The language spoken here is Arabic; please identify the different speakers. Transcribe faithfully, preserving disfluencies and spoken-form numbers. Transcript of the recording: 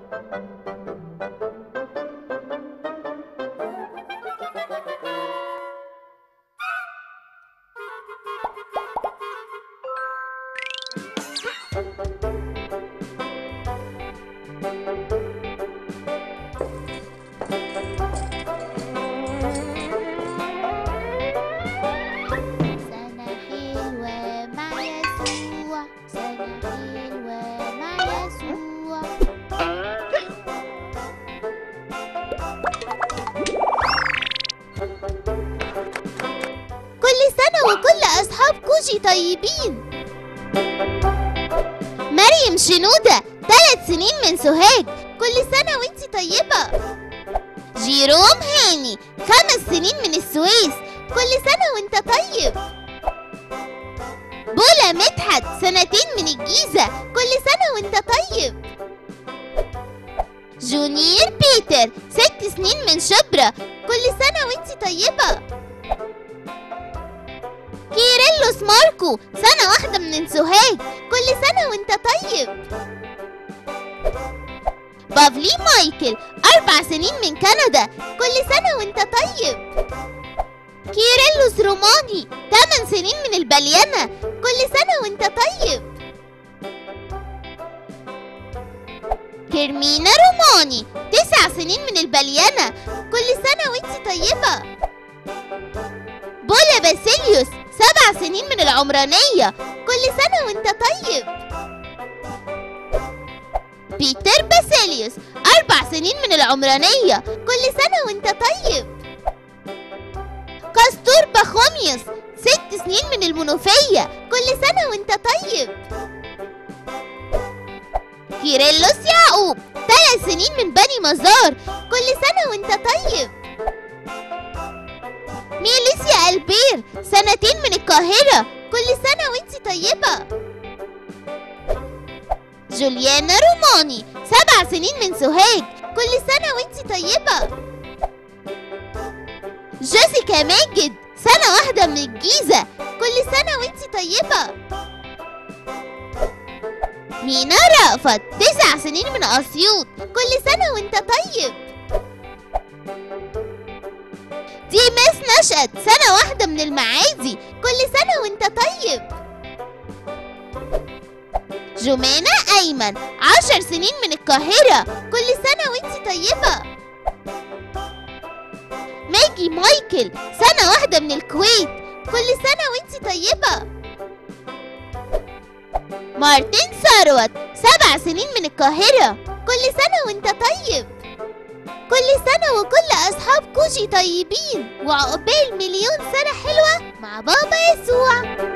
Speaker 1: وكل أصحاب كوجي طيبين. مريم شنودة ثلاث سنين من سوهاج، كل سنة وانتي طيبة. جيروم هاني خمس سنين من السويس، كل سنة وانت طيب. بولا مدحت سنتين من الجيزة، كل سنة وانت طيب. جونير بيتر ست سنين من شبرا، كل سنة وانتي طيبة. كيرلس ماركو سنة واحدة من سوهاج، كل سنة وانت طيب. بافلي مايكل أربع سنين من كندا، كل سنة وانت طيب. كيرلس روماني ثمان سنين من البليانة، كل سنة وانت طيب. كرمينا روماني تسع سنين من البليانة، كل سنة وانت طيبة. بولا باسيليوس سبع سنين من العمرانية، كل سنة وانت طيب. بيتر باسيليوس أربع سنين من العمرانية، كل سنة وانت طيب. كاستور باخوميوس ست سنين من المنوفية، كل سنة وانت طيب. كيرلس يعقوب ثلاث سنين من بني مزار، كل سنة وانت طيب. ميليسيا البير سنتين من القاهرة، كل سنة وانتي طيبة. جوليانا روماني سبع سنين من سوهاج، كل سنة وانتي طيبة. جيسيكا ماجد سنة واحدة من الجيزة، كل سنة وانتي طيبة. مينا رأفت تسع سنين من أسيوط، كل سنة وانت طيب. ديماس نشأت سنة واحدة من المعادي، كل سنة وانت طيب. جمانة أيمن عشر سنين من القاهرة، كل سنة وانت طيبة. ماجي مايكل سنة واحدة من الكويت، كل سنة وانت طيبة. مارتن ثروت سبع سنين من القاهرة، كل سنة وانت طيب. كل سنة وكل أصحاب كوجي طيبين، وعقبال مليون سنة حلوة مع بابا يسوع.